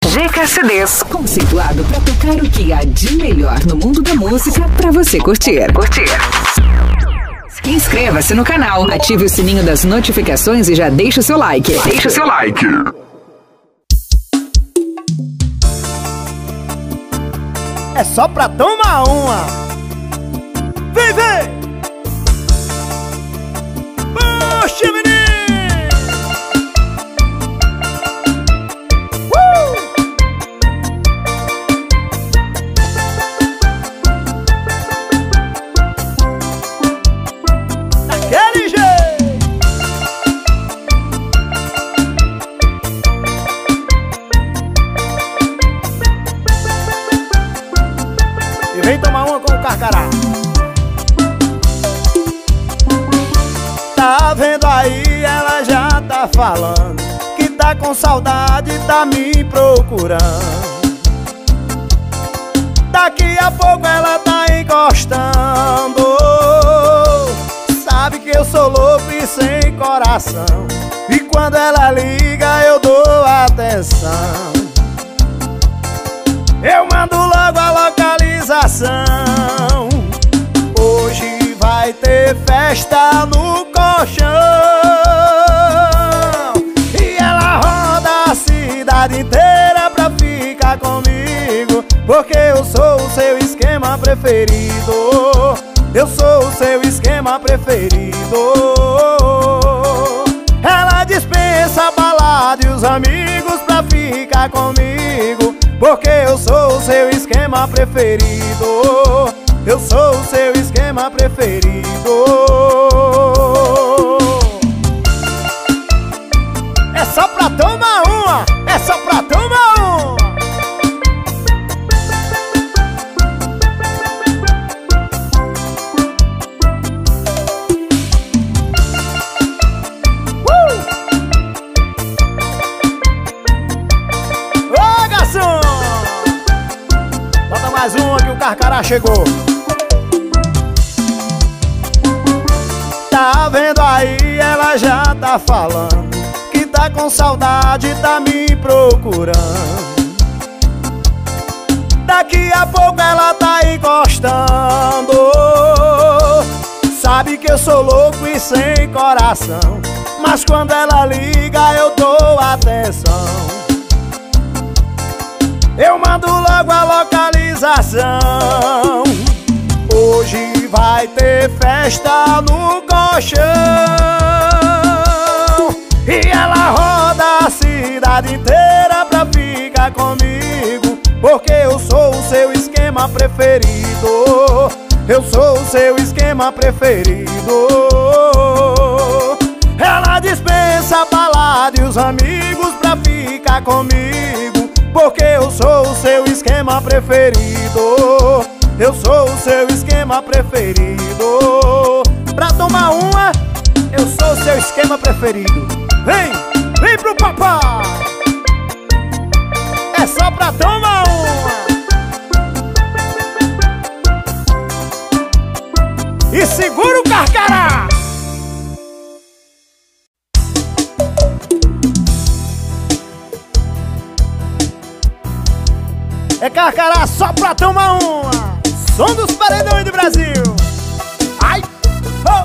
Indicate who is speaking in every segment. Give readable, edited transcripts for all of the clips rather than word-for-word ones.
Speaker 1: GKCDs, conceituado para tocar o que há de melhor no mundo da música para você curtir. Inscreva-se no canal, ative o sininho das notificações e já deixa o seu like.
Speaker 2: É só pra tomar uma. Vem, vem! Poxa, menino! Daquele jeito! E vem tomar uma com o Carcará. Tá vendo aí, ela já tá falando que tá com saudade, tá me procurando. Daqui a pouco ela tá encostando. Sabe que eu sou louco e sem coração, e quando ela liga eu dou atenção. Eu mando logo a localização. Hoje vai ter festa no colchão, e ela roda a cidade inteira pra ficar comigo, porque eu sou o seu esquema preferido. Eu sou o seu esquema preferido. Ela dispensa a balada e os amigos pra ficar comigo, porque eu sou o seu esquema preferido. Eu sou o seu esquema preferido. É só pra tomar uma, é só pra tomar uma. Ô, garçom! Bota mais uma que o Carcará chegou. Tá vendo aí, ela já tá falando que tá com saudade, tá me procurando. Daqui a pouco ela tá encostando. Sabe que eu sou louco e sem coração, mas quando ela liga eu dou atenção. Eu mando logo a localização. Hoje vai ter festa no colchão, e ela roda a cidade inteira pra ficar comigo, porque eu sou o seu esquema preferido. Eu sou o seu esquema preferido. Ela dispensa a balada e os amigos pra ficar comigo, porque eu sou o seu esquema preferido. Eu sou o seu esquema preferido. Pra tomar uma, eu sou o seu esquema preferido. Vem, vem pro papai. É só pra tomar uma. E segura o Carcará. É Carcará só pra tomar uma. Som dos paredões do Brasil. Ai, oh.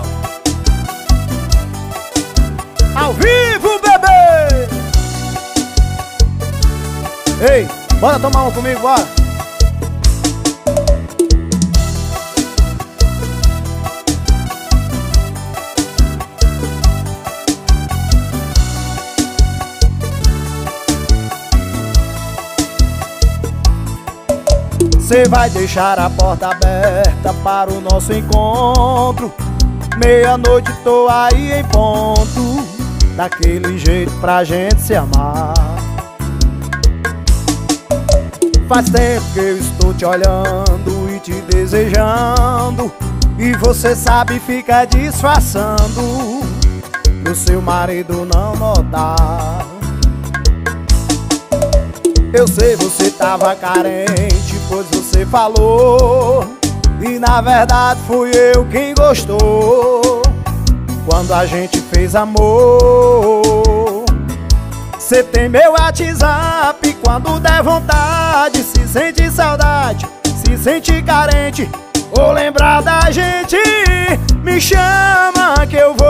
Speaker 2: Ao vivo, bebê. Ei, bora tomar uma comigo, bora. Você vai deixar a porta aberta para o nosso encontro. Meia-noite tô aí em ponto, daquele jeito pra gente se amar. Faz tempo que eu estou te olhando e te desejando, e você sabe, fica disfarçando pro seu marido não notar. Eu sei, você tava carente, pois você falou, e na verdade fui eu quem gostou. Quando a gente fez amor, Cê tem meu WhatsApp, quando der vontade, se sente saudade, se sente carente ou lembrar da gente, me chama que eu vou.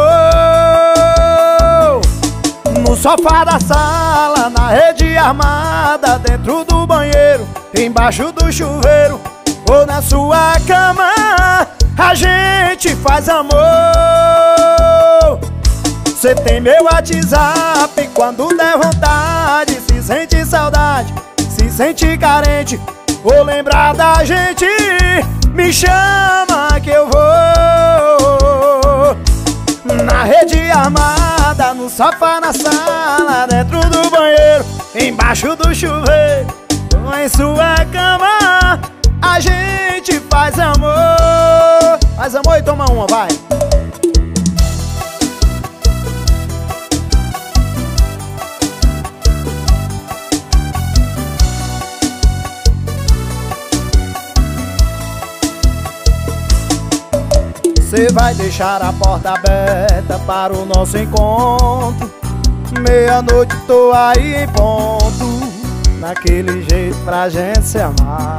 Speaker 2: No sofá da sala, na rede armada, dentro do banheiro, embaixo do chuveiro ou na sua cama, a gente faz amor. Cê tem meu WhatsApp, quando der vontade, se sente saudade, se sente carente ou lembrar da gente, me chama que eu vou. Na rede armada, no sofá, na sala, dentro do banheiro, embaixo do chuveiro ou em sua cama, a gente faz amor. Faz amor e toma uma, vai. Você vai deixar a porta aberta para o nosso encontro. Meia-noite tô aí em ponto, naquele jeito pra gente se amar.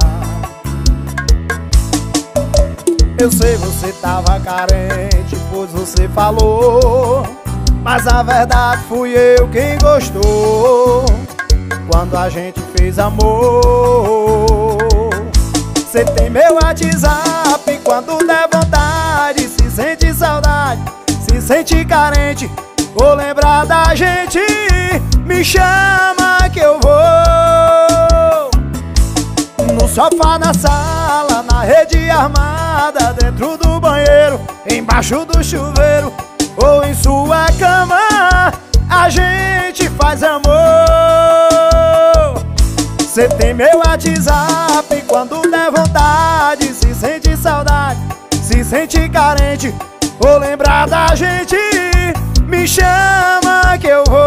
Speaker 2: Eu sei você tava carente, pois você falou, mas a verdade fui eu quem gostou quando a gente fez amor. Cê tem meu WhatsApp, quando der vontade, se sente saudade, se sente carente ou lembrar da gente, me chama que eu vou. No sofá, na sala, na rede armada, dentro do banheiro, embaixo do chuveiro ou em sua cama, a gente faz amor. Cê tem meu WhatsApp, quando der vontade, se sente saudade, se sente carente ou lembrar da gente, me chama que eu vou.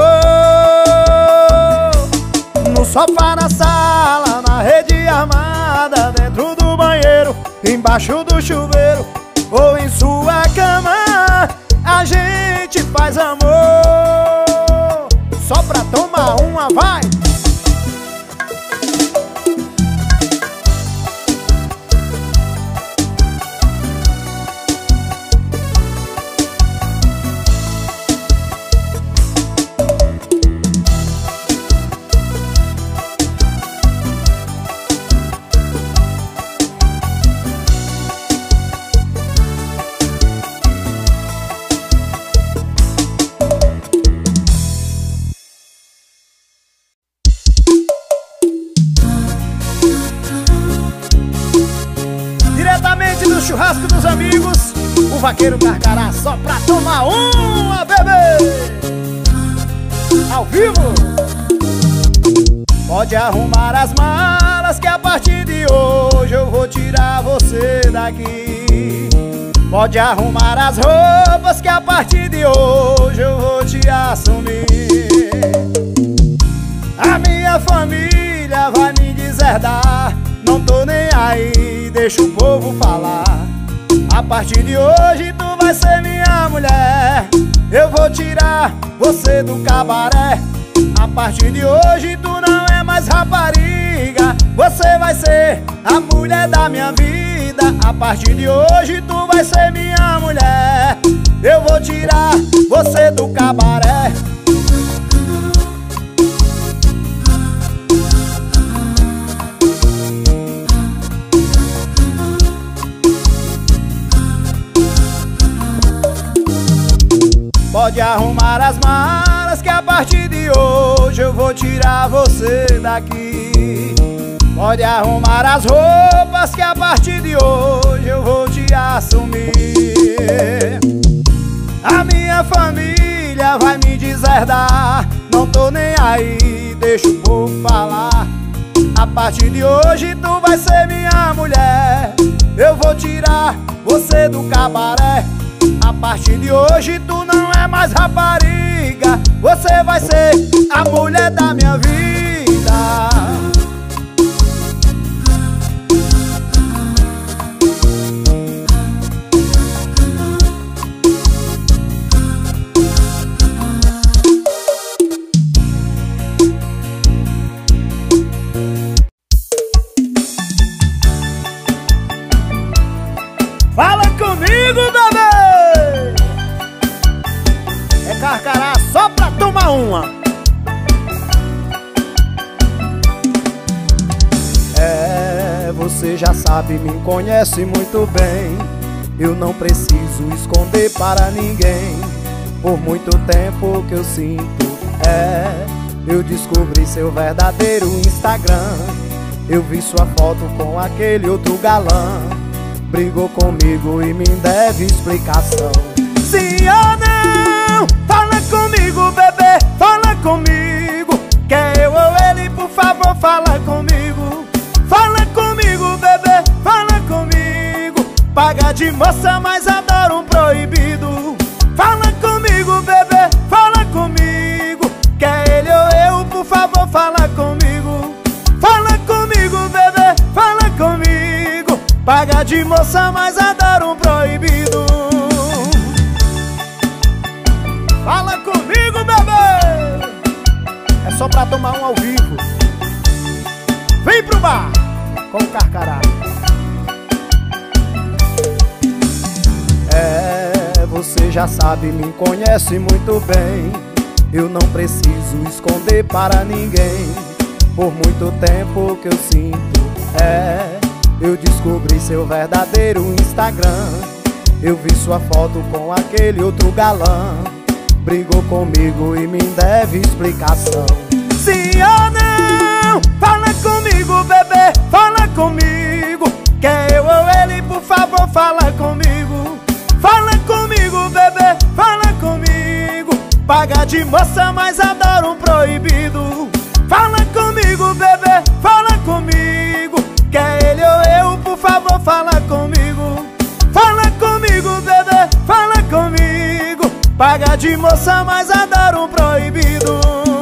Speaker 2: No sofá, na sala, na rede armada, dentro do banheiro, embaixo do chuveiro ou em sua cama, a gente faz amor. Só pra tomar uma, vai! Churrasco dos amigos, o Vaqueiro Carcará, só pra tomar uma, bebê! Ao vivo! Pode arrumar as malas que a partir de hoje eu vou tirar você daqui. Pode arrumar as roupas que a partir de hoje eu vou te assumir. A minha família vai me deserdar, não tô nem aí, deixa o povo falar. A partir de hoje tu vai ser minha mulher, eu vou tirar você do cabaré. A partir de hoje tu não é mais rapariga, você vai ser a mulher da minha vida. A partir de hoje tu vai ser minha mulher, eu vou tirar você do cabaré. Pode arrumar as malas que a partir de hoje eu vou tirar você daqui. Pode arrumar as roupas que a partir de hoje eu vou te assumir. A minha família vai me deserdar, não tô nem aí, deixa o povo falar. A partir de hoje tu vai ser minha mulher, eu vou tirar você do cabaré. A partir de hoje tu não é mais rapariga, você vai ser a mulher da minha vida. Você já sabe, me conhece muito bem. Eu não preciso esconder para ninguém. Por muito tempo que eu sinto, eu descobri seu verdadeiro Instagram. Eu vi sua foto com aquele outro galã. Brigou comigo e me deve explicação. Sim ou não? Fala comigo, bebê, fala comigo. Quer eu ou ele, por favor, fala comigo. Fala comigo, bebê, fala comigo. Paga de moça, mas adoro um proibido. Fala comigo, bebê, fala comigo. Quer ele ou eu, por favor, fala comigo. Fala comigo, bebê, fala comigo. Paga de moça, mas adoro um proibido. Fala comigo, bebê. É só pra tomar um ao vivo. Vem pro bar com o Carcará. Você já sabe, me conhece muito bem. Eu não preciso esconder para ninguém. Por muito tempo que eu sinto, eu descobri seu verdadeiro Instagram. Eu vi sua foto com aquele outro galã. Brigou comigo e me deve explicação. Sim ou não? Fala comigo, bebê, fala comigo. Quer eu ou ele, por favor, fala comigo. Fala comigo, bebê, fala comigo. Paga de moça, mas adoro um proibido. Fala comigo, bebê, fala comigo. Quer ele ou eu, por favor, fala comigo. Fala comigo, bebê, fala comigo. Paga de moça, mas adoro um proibido.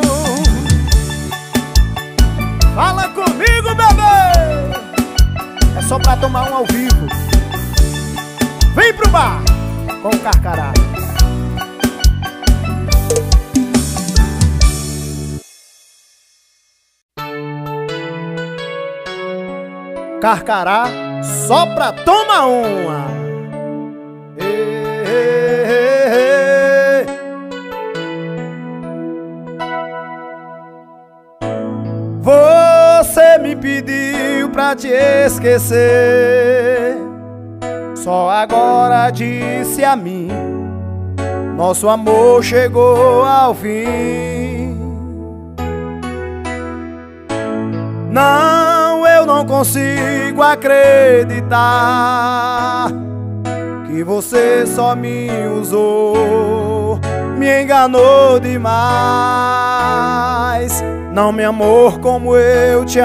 Speaker 2: Fala comigo, bebê. É só pra tomar um ao vivo. Vem pro bar com o Carcará. Carcará só pra tomar uma. Você me pediu pra te esquecer. Só agora disse a mim, nosso amor chegou ao fim. Não, eu não consigo acreditar que você só me usou, me enganou demais. Não me amou como eu te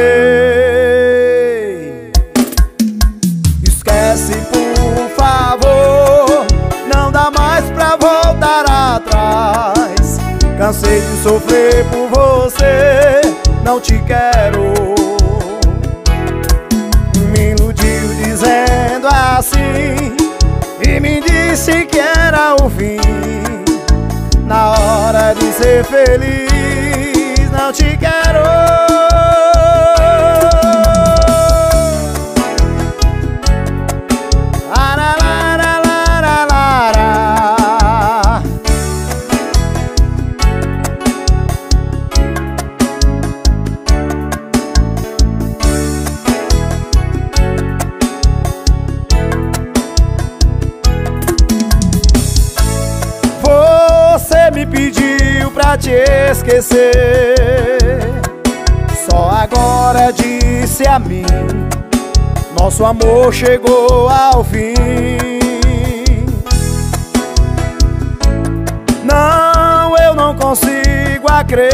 Speaker 2: amei. Esquece, por favor, não dá mais pra voltar atrás. Cansei de sofrer por você, não te quero. Me iludiu dizendo assim e me disse que era o fim. Na hora de ser feliz, não te quero. Me pediu pra te esquecer. Só agora disse a mim, nosso amor chegou ao fim. Não, eu não consigo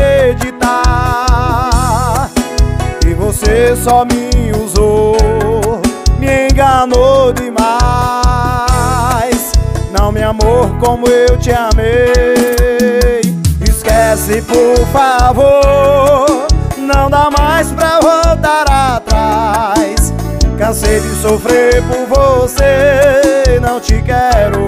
Speaker 2: acreditar que você só me usou, me enganou demais. Não me amou como eu te amei. Esquece, por favor, não dá mais pra voltar atrás. Cansei de sofrer por você, não te quero.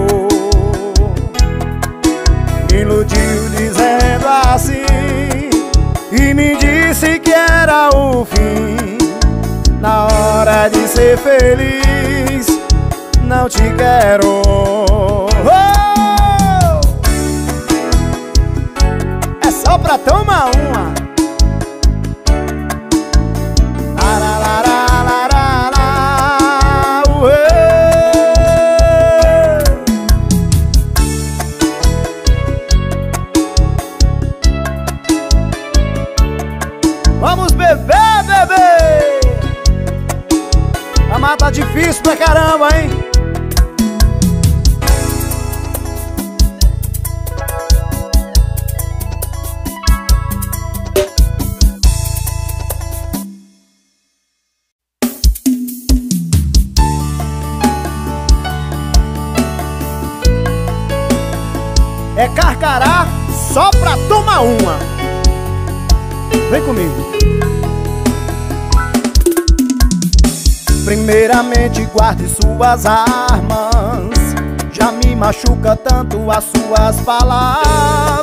Speaker 2: Me iludiu dizendo assim e me disse que era o fim. Na hora de ser feliz, não te quero. É só pra tomar uma. Arararararara. Vê, bebê! A mata tá difícil pra caramba, hein? É Carcará só pra tomar uma. Vem comigo. Primeiramente guarde suas armas. Já me machuca tanto as suas palavras.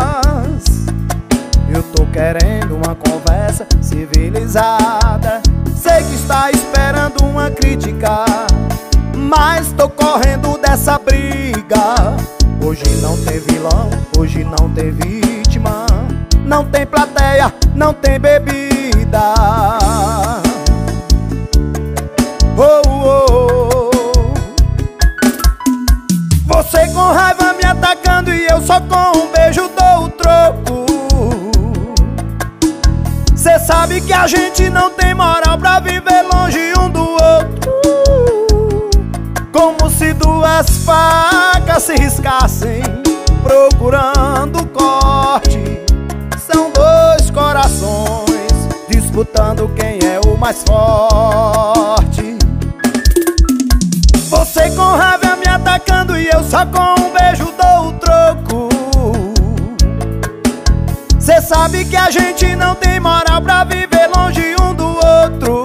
Speaker 2: Eu tô querendo uma conversa civilizada. Sei que está esperando uma crítica, mas tô correndo dessa briga. Hoje não tem vilão, hoje não tem vítima. Não tem plateia, não tem bebida. Oh, oh, oh. Você com raiva me atacando e eu só com um beijo dou o troco. Cê sabe que a gente não tem moral pra viver longe um do outro. Como se duas facas se riscassem, procurando corte. São dois corações disputando quem é o mais forte. Você com raiva me atacando e eu só com um beijo dou o troco. Cê sabe que a gente não tem moral pra viver longe um do outro.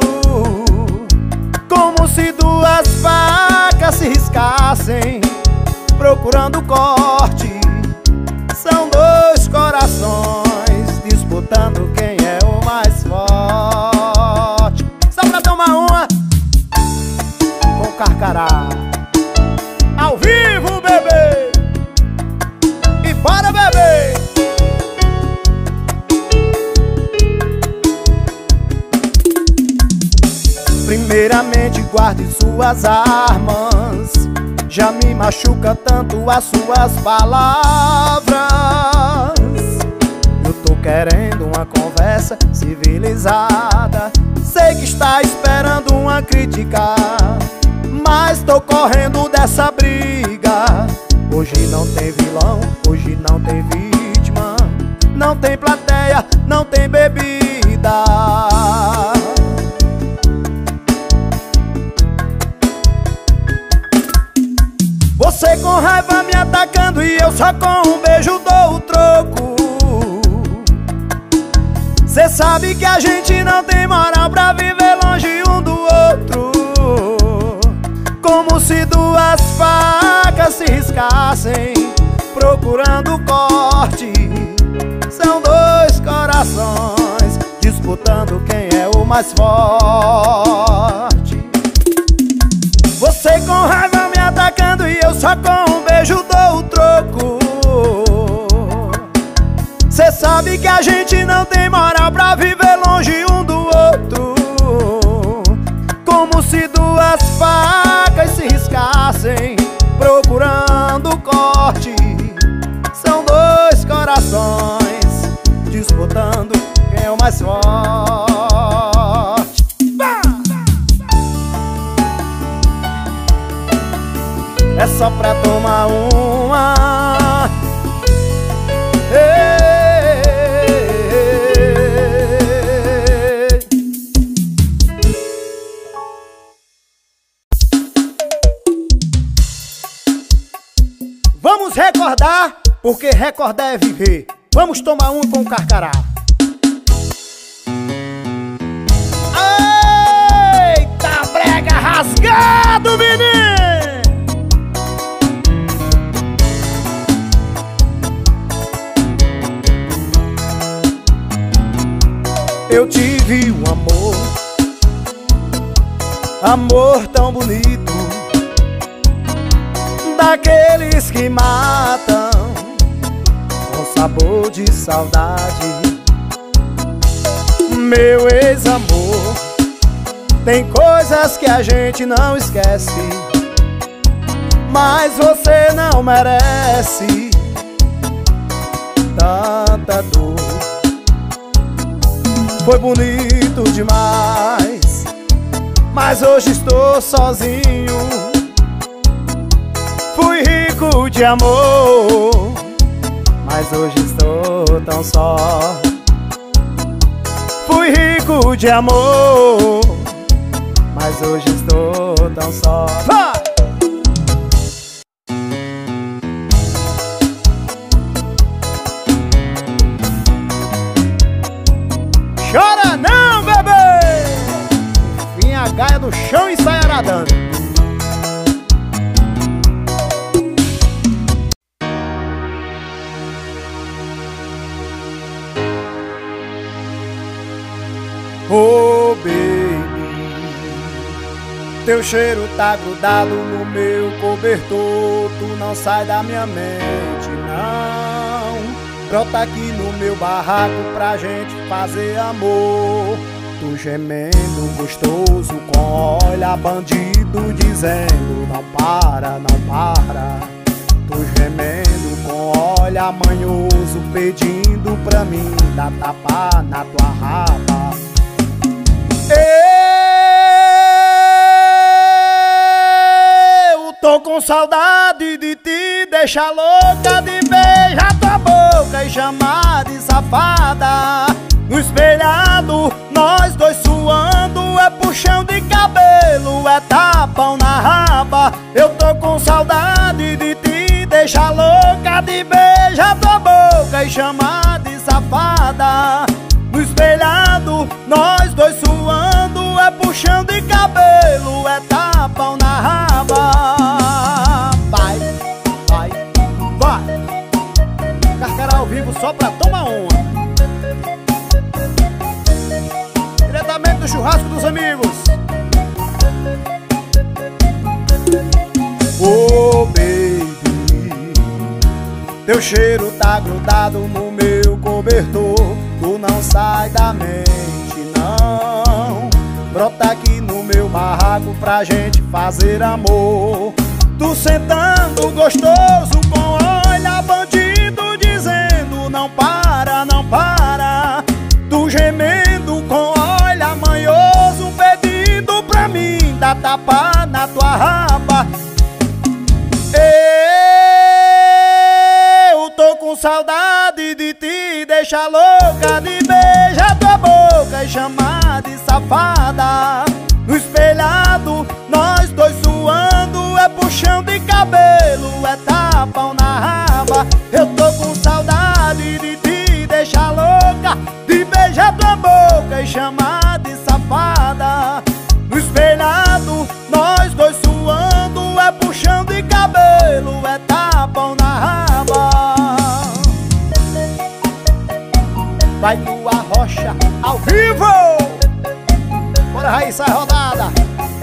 Speaker 2: Como se duas facas se riscassem, procurando corte. São dois corações disputando quem é o mais forte. Só pra tomar uma com Carcará. Ao vivo, bebê! E bora, bebê! Primeiramente guarde suas armas. Já me machuca tanto as suas palavras. Eu tô querendo uma conversa civilizada. Sei que está esperando uma crítica, mas tô correndo dessa briga. Hoje não tem vilão, hoje não tem vítima. Não tem plateia, não tem bebida. Você com raiva me atacando e eu só com um beijo dou o troco. Cê sabe que a gente não tem moral pra viver longe um do outro. Como se duas facas se riscassem, procurando corte. São dois corações disputando quem é o mais forte. Você com raiva me atacando e eu só com um beijo dou o troco. Cê sabe que a gente não tem moral pra viver longe um do outro. Como se duas facas se riscassem, procurando corte. São dois corações disputando quem é o mais forte. É só pra tomar uma. Ei. Vamos recordar, porque recordar é viver. Vamos tomar um com Carcará. Eita, brega rasgado, menino! Eu tive um amor tão bonito, daqueles que matam com sabor de saudade. Meu ex-amor, tem coisas que a gente não esquece, mas você não merece tanta dor. foi bonito demais. Mas hoje estou sozinho. Fui rico de amor, mas hoje estou tão só. Fui rico de amor, mas hoje estou tão só. Vai! Chora não, bebê! Vim a gaia do chão e sai aradando. Oh, baby, teu cheiro tá grudado no meu cobertor. Tu não sai da minha mente, não. Brota aqui no meu barraco pra gente fazer amor. Tu gemendo gostoso com olhar bandido dizendo não para, não para. Tu gemendo com olhar manhoso pedindo pra mim dar tapa na tua raba. Eu tô com saudade de te deixar louca, de beijar tua boca e chamar de safada. No espelhado, nós dois suando, é puxão de cabelo, é tapão na raba. Eu tô com saudade de te deixar louca, de beijar tua boca e chamar de safada. No espelhado, nós dois suando, é puxão de cabelo, é tapão na raba. Vai, vai, vai. Carcará ao vivo só pra tomar uma. Diretamente do churrasco dos amigos. Oh, baby, teu cheiro tá grudado no meu cobertor. Tu não sai da mente, não. Brota aqui no meu barraco pra gente fazer amor. Tu sentando gostoso com olhar bandido dizendo não para, não para. Tu gemendo com olhar manhoso pedindo pra mim dar tapa na tua raba. Eu tô com saudade de te deixar louca, de beijar tua boca e chamar de safada. No espelhado, nós dois suando, é puxão de cabelo, é tapão na raba. Eu tô com saudade de te deixar louca, de beijar tua boca e chamar de safada. No espelhado, nós dois suando, é puxão de cabelo, é tapão na raba. Vai tua rocha ao vivo. Bora, Raíssa, sai rodada.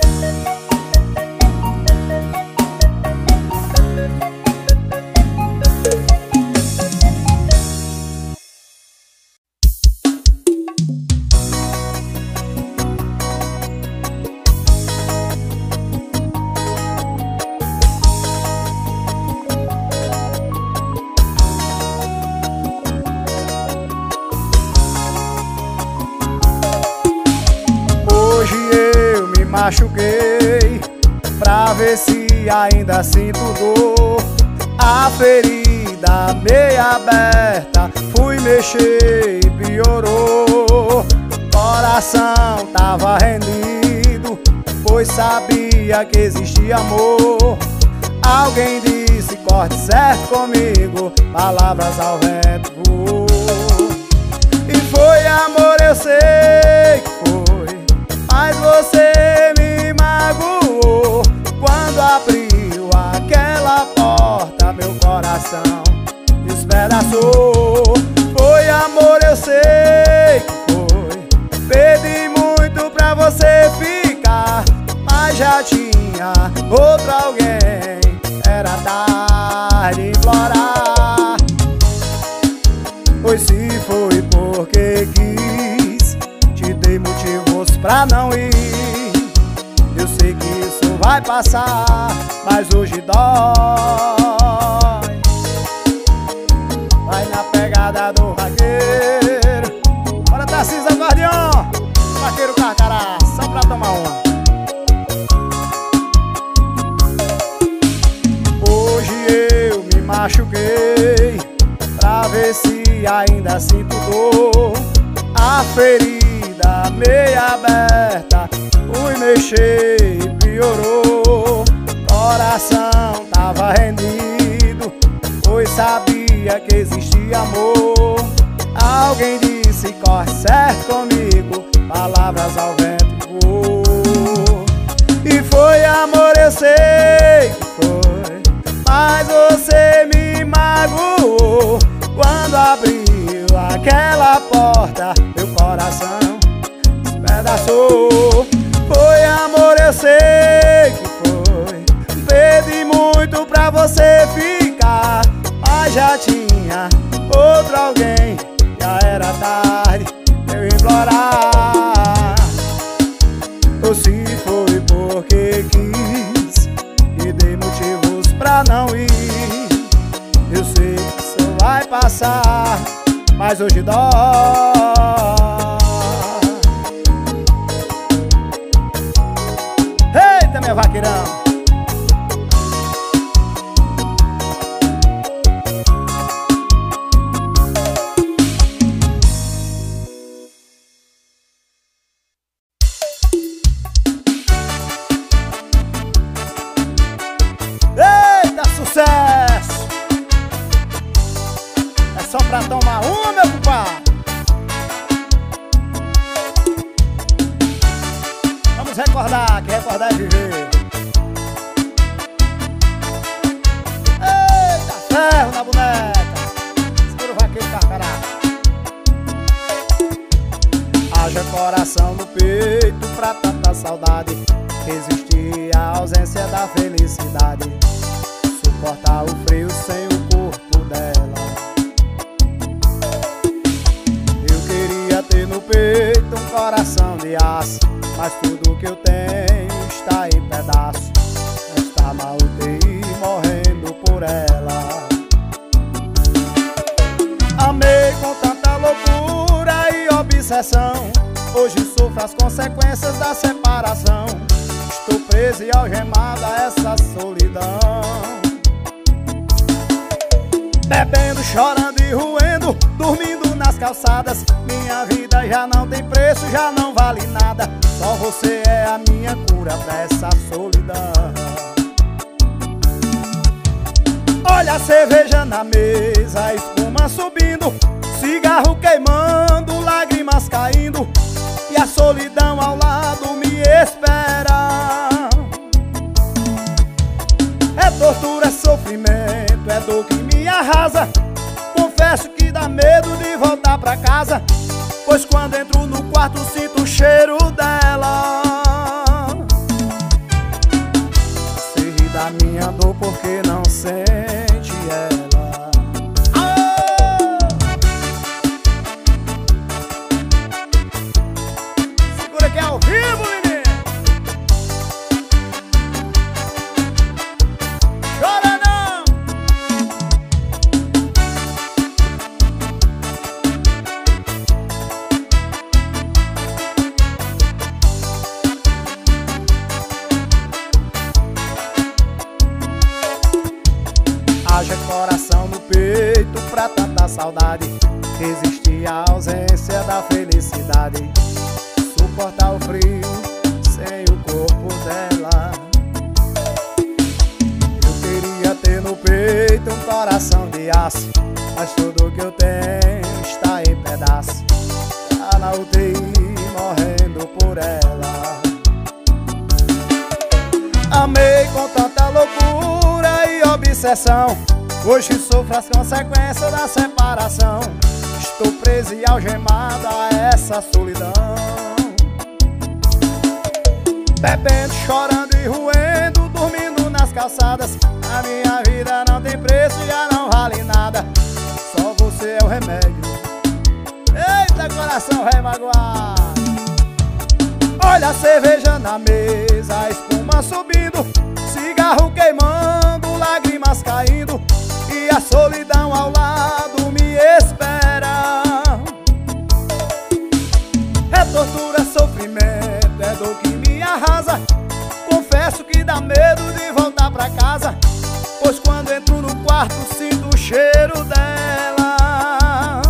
Speaker 2: Machuquei pra ver se ainda sinto dor. A ferida meia aberta, fui mexer e piorou. Coração tava rendido, pois sabia que existia amor. Alguém disse corte certo comigo, palavras ao vento voou. E foi amor, eu sei que foi, mas você me magoou. Quando abriu aquela porta, meu coração despedaçou. Foi amor, eu sei que foi, pedi muito pra você ficar, mas já tinha outro alguém, era tarde de implorar. Pois se foi porque quis, te dei motivos pra não ir. Eu sei que isso vai passar, mas hoje dói. Vai na pegada do vaqueiro. Bora, tá? Assis Acordeon, Vaqueiro Carcará, só pra tomar uma. Hoje eu me machuquei pra ver se ainda sinto dor. A ferida meia aberta, fui mexer e piorou. Coração tava rendido, pois sabia que existia amor. Alguém disse corre certo comigo, palavras ao vento voou. E foi amor, eu sei que foi, mas você me magoou. Quando abriu aquela porta, meu coração despedaçou. Foi amor, eu sei que foi, pedi muito pra você ficar, mas já tinha outro alguém, já era tarde eu implorar. Ou se foi porque quis e dei motivos pra não ir, eu sei que isso vai passar, mas hoje dói. Eita, meu vaqueirão! Sucesso! É só pra tomar uma, meu compadre. Vamos recordar, que recordar é viver. Eita, ferro na boneca. Segura o Vaqueiro Carcará. Haja coração no peito pra tanta saudade, resistir à ausência da felicidade, suportar o frio sem o corpo dela. Eu queria ter no peito um coração de aço, mas tudo que eu tenho está em pedaço. Está na UTI morrendo por ela. Amei com tanta loucura e obsessão, hoje sofro as consequências da separação. Estou preso e algemado a essa solidão, bebendo, chorando e roendo, dormindo nas calçadas. Minha vida já não tem preço, já não vale nada. Só você é a minha cura pra essa solidão. Olha a cerveja na mesa, a espuma subindo, cigarro queimando, lágrimas caindo, e a solidão ao lado me espera. É tortura, é sofrimento, é dor que me arrasa. Confesso que dá medo de voltar pra casa, pois quando entro no quarto sinto o cheiro dela. Se ri da minha dor porque não sente ela. Segura que é ao vivo, menino. Chora não. Haja coração no peito pra tanta saudade, resistir à ausência da felicidade, suportar o frio sem o corpo dela. Eu queria ter no peito um coração de aço, mas tudo que eu tenho está em pedaço. Tá na UTI morrendo por ela. Amei com tanta loucura e obsessão, hoje sofro as consequências da separação. Estou preso e algemado a essa solidão, bebendo, chorando e roendo, dormindo nas calçadas. A minha vida não tem preço, já não vale nada. Só você é o remédio. Eita, coração vai magoar. Olha a cerveja na mesa, a espuma subindo, cigarro queimando, lágrimas caindo, e a solidão ao lado me espera. tortura, sofrimento, é dor que me arrasa. Confesso que dá medo de voltar pra casa, pois quando entro no quarto sinto o cheiro dela.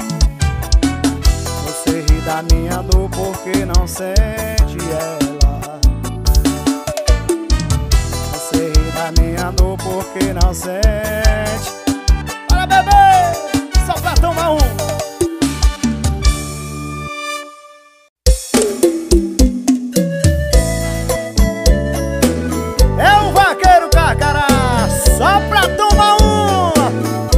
Speaker 2: Você ri da minha dor porque não sente ela. Você ri da minha dor porque não sente. Para beber, só pra tomar um. Só pra tomar uma.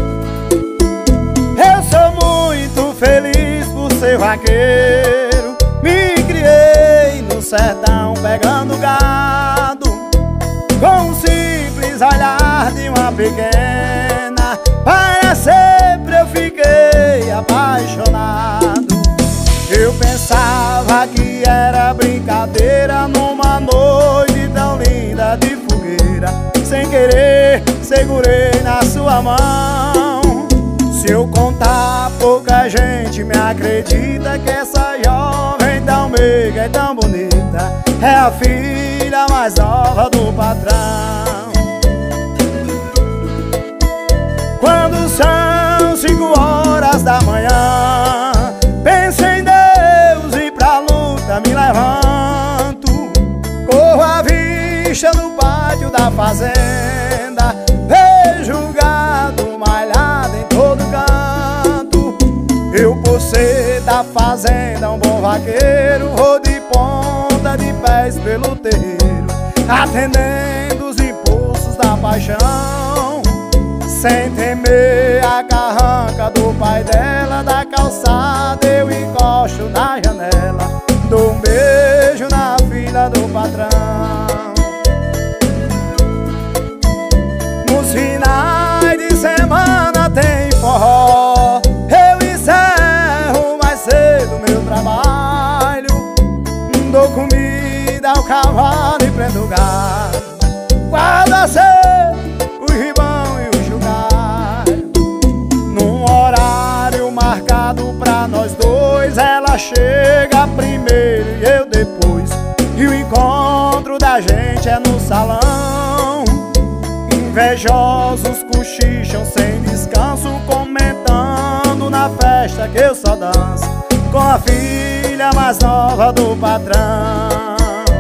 Speaker 2: Eu sou muito feliz por ser vaqueiro. Me criei no sertão pegando gado, com um simples olhar de uma pequena, para sempre eu fiquei apaixonado. Eu pensava que era brincadeira numa noite tão linda de fogueira. Sem querer, segurei na sua mão. Se eu contar, pouca gente me acredita que essa jovem tão meiga e tão bonita é a filha mais nova do patrão. Quando são 5 horas da manhã, penso em Deus e pra luta me levanto. Corro à vista do pátio da fazenda, vejo o gado malhado em todo canto. Eu, por ser da fazenda, um bom vaqueiro, vou de ponta de pés pelo terreiro, atendendo os impulsos da paixão. Sem temer a carranca do pai dela, da calçada eu encosto na janela, dou um beijo na filha do patrão. Nos finais de semana tem forró, eu encerro mais cedo meu trabalho, dou comida ao cavalo e prendo o gado, guardo a o ribão e o jugalho. Num horário marcado pra nós dois, ela chega primeiro e eu depois, e o encontro da gente é no salão. Invejosos cochicham sem descanso, comentando na festa que eu só danço com a filha mais nova do patrão.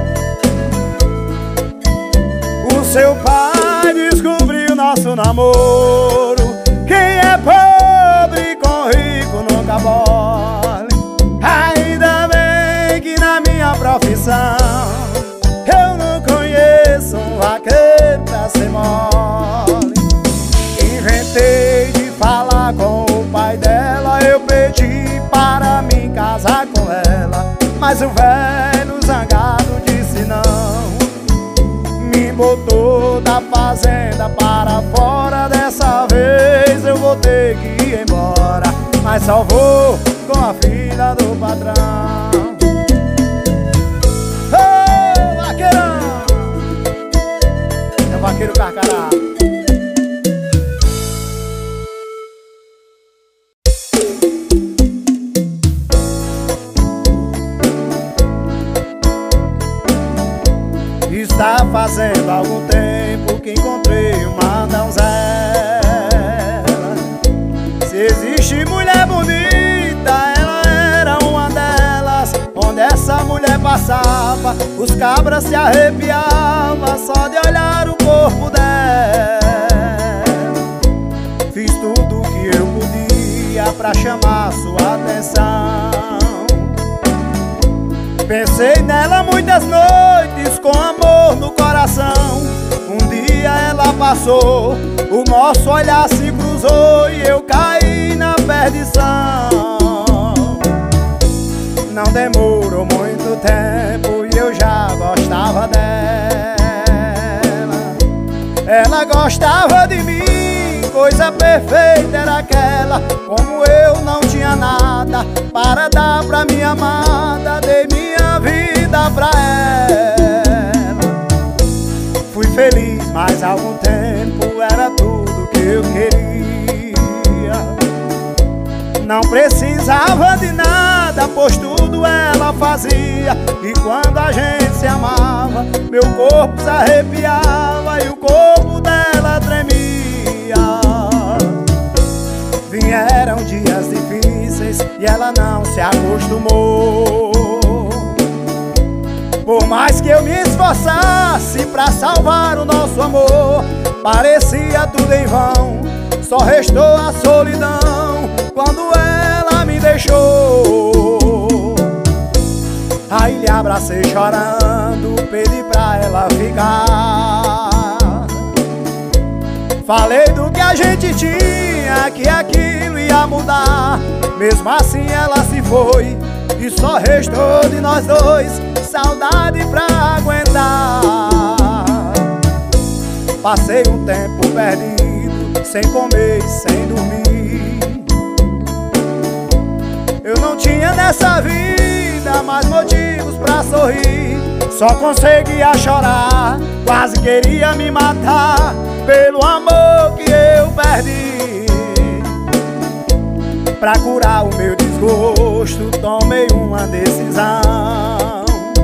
Speaker 2: O seu pai descobriu nosso namoro, quem é pobre com rico nunca mole. Ainda bem que na minha profissão eu não conheço um vaqueiro pra ser mole. Inventei de falar com o pai dela, eu pedi para me casar com ela, mas o velho zangado disse não. Me botou da fazenda para fora, dessa vez eu vou ter que ir embora, mas só vou com a filha do patrão. Ô, vaqueirão! É o vaqueiro Carcará. Está fazendo algum tempo que encontrei uma donzela. Se existe mulher bonita, ela era uma delas. Onde essa mulher passava, os cabras se arrepiavam só de olhar o corpo dela. Fiz tudo o que eu podia pra chamar sua atenção. Pensei nela muitas noites com amor no coração. Um dia ela passou, o nosso olhar se cruzou e eu caí na perdição. Não demorou muito tempo e eu já gostava dela. Ela gostava de mim, coisa perfeita era aquela. Como eu não tinha nada para dar pra minha amada, dei minha vida pra ela. Fui feliz, mas há algum tempo era tudo que eu queria. Não precisava de nada nada, pois tudo ela fazia. E quando a gente se amava, meu corpo se arrepiava e o corpo dela tremia. Vieram dias difíceis e ela não se acostumou. Por mais que eu me esforçasse pra salvar o nosso amor, parecia tudo em vão, só restou a solidão quando ela me deixou. Aí lhe abracei chorando, pedi pra ela ficar. Falei do que a gente tinha, que aquilo ia mudar. Mesmo assim ela se foi e só restou de nós dois saudade pra aguentar. Passei um tempo perdido, sem comer e sem dormir. Eu não tinha nessa vida mais motivos pra sorrir. Só conseguia chorar, quase queria me matar pelo amor que eu perdi. Pra curar o meu desgosto, tomei uma decisão.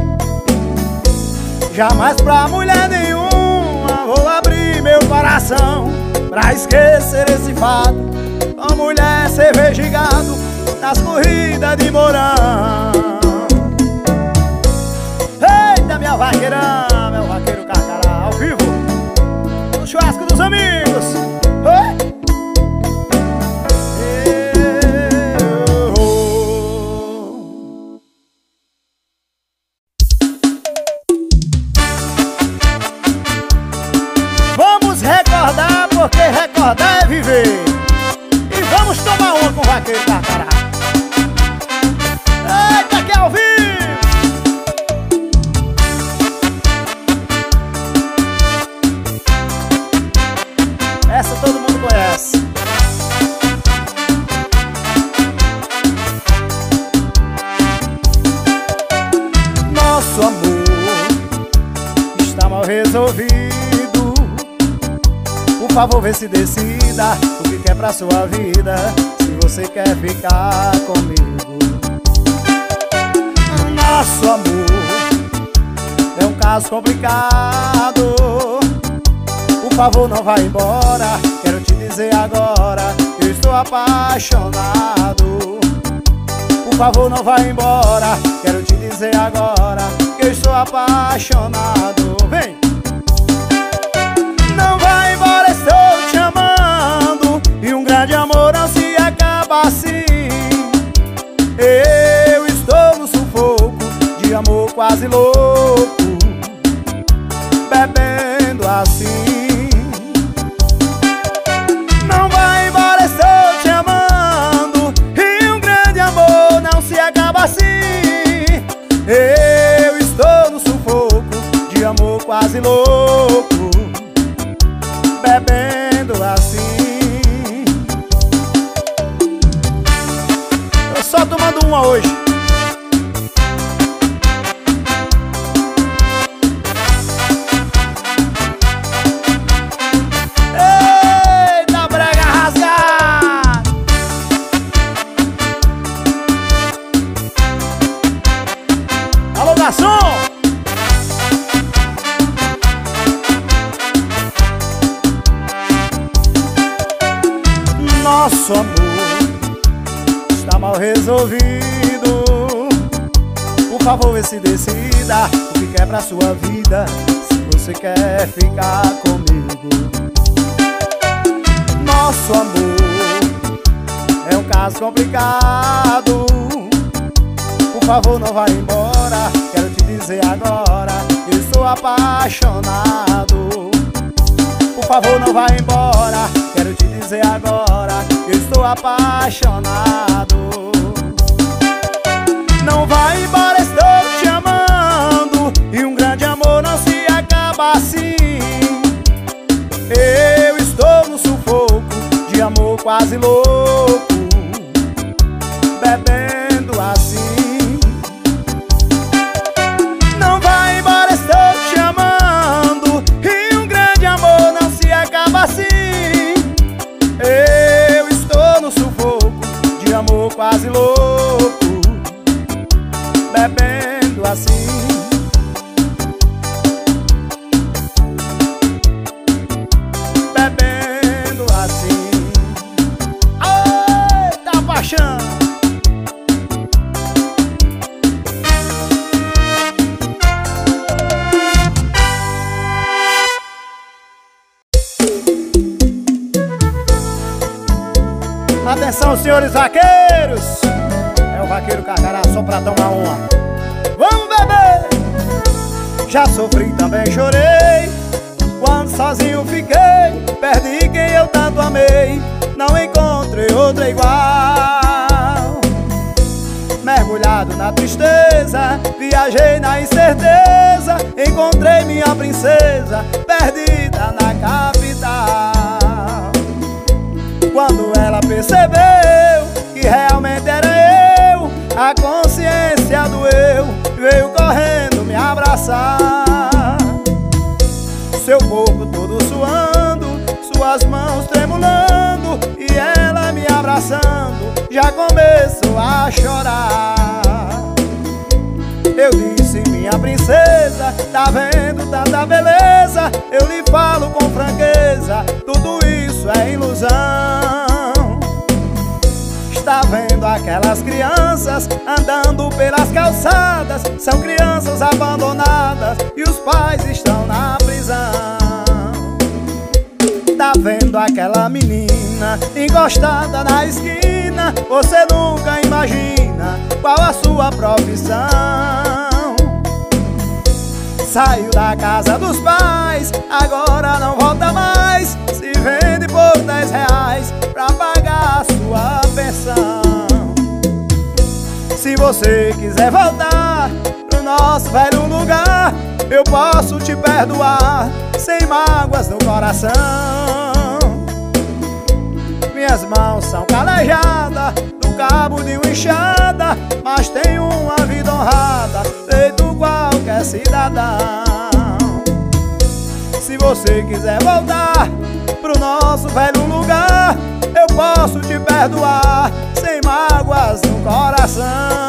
Speaker 2: Jamais pra mulher nenhuma vou abrir meu coração, pra esquecer esse fato, com mulher, cerveja e gado nas corridas de Mourão. Eita, minha vaqueirão, meu vaqueiro Carcará, ao vivo, no churrasco dos amigos. Oi? Porque recordar é viver. E vamos tomar uma com o vaqueiro Carcará. Eita, que é ao vivo. Essa todo mundo conhece. Nosso amor está mal resolvido. Por favor, vê se decida o que quer pra sua vida, se você quer ficar comigo. Nosso amor é um caso complicado. Por favor, não vá embora, quero te dizer agora que eu estou apaixonado. Por favor, não vá embora, quero te dizer agora que eu estou apaixonado. Vem! Não vai embora, estou te amando, e um grande amor não se acaba assim. Eu estou no sufoco de amor quase louco, bebendo assim. Não vai embora, estou te amando, e um grande amor não se acaba assim. Eu estou no sufoco de amor quase louco, bebendo assim. Eu só tomando uma hoje. Eita, brega rasgada. Alô, garçom. Nosso amor está mal resolvido. Por favor, vê se decida o que quer pra sua vida, se você quer ficar comigo. Nosso amor é um caso complicado. Por favor, não vá embora, quero te dizer agora que estou apaixonado. Por favor, não vá embora, quero te dizer agora que estou apaixonado. Não vai embora, estou te amando, e um grande amor não se acaba assim. Eu estou no sufoco de amor quase louco, bebendo assim. Não vai embora, estou te amando, e um grande amor não se acaba assim. Eu estou no sufoco de amor quase louco, Atenção, senhores vaqueiros. É o vaqueiro Carcará só pra tomar uma. Vamos beber! Já sofri, também chorei, quando sozinho fiquei, perdi quem eu tanto amei, não encontrei outra igual. Mergulhado na tristeza, viajei na incerteza, encontrei minha princesa, perdida na capital. Quando ela percebeu que realmente era eu, a consciência doeu, veio correndo me abraçar. Seu corpo todo suando, suas mãos tremulando, e ela me abraçando, já começou a chorar. Eu disse, minha princesa, tá vendo tanta beleza? Eu lhe falo com franqueza, tudo isso é ilusão. Está vendo aquelas crianças andando pelas calçadas? São crianças abandonadas e os pais estão na prisão. Tá vendo aquela menina encostada na esquina? Você nunca imagina qual a sua profissão. Saiu da casa dos pais, agora não volta mais, se vende por R$10 pra pagar a sua pensão. Se você quiser voltar pro nosso velho lugar, eu posso te perdoar, sem mágoas no coração. Minhas mãos são calejadas do cabo de uma enxada, mas tenho uma vida honrada, feito qualquer cidadão. Se você quiser voltar pro nosso velho lugar, eu posso te perdoar, sem mágoas no coração.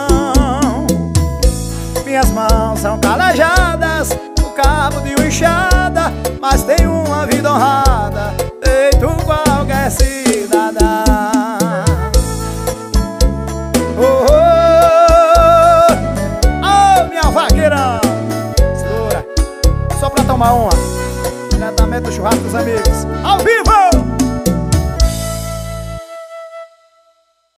Speaker 2: Minhas mãos são calejadas do cabo de uma enxada, mas tenho uma vida honrada, feito qualquer cidadão. Oh, oh, oh, minha vaqueira, segura, só pra tomar uma. Diretamente do churrasco dos amigos, ao vivo!